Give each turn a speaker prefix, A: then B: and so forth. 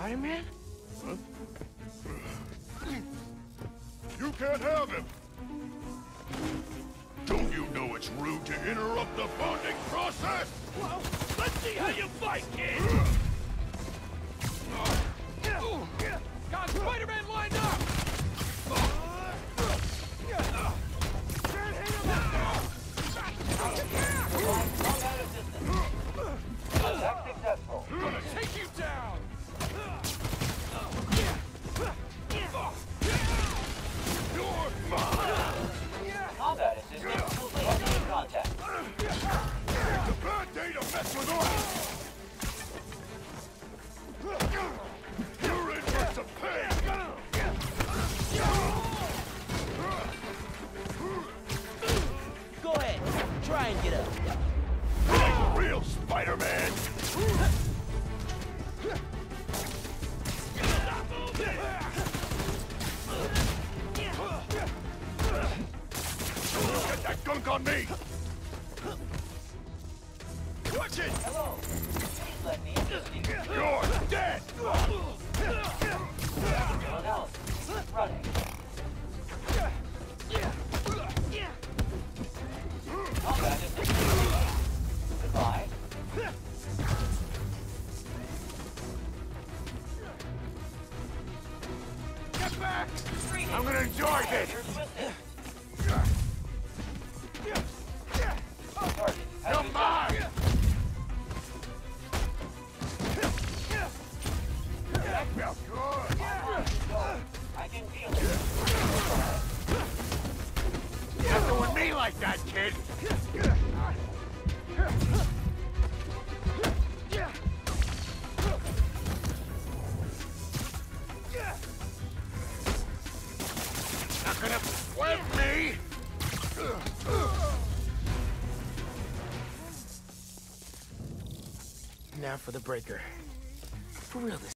A: Spider-Man?
B: Huh? You can't have him! Don't you know it's rude to interrupt the bonding process?
A: Well, let's see how you fight, kid! Got Spider-Man lined up! Can't hit him up there!
C: Attack successful.
A: Gonna take you down!
B: You're mine!
C: Combat assistance complete. In contact.
B: It's a bad day to mess with us! You're in for some pain!
D: Go ahead, try and get up.
B: Like a real Spider-Man! Get that gunk on me! Watch it!
C: Hello. Please let me assist you.
B: You're dead!
C: Analysis. Running. Combat assistance. Goodbye.
B: Get back! I'm gonna enjoy this! You're mine! That felt good!
C: I can feel it.
B: Not doing me like that, kid! Not gonna flip me!
D: Now for the breaker. For real this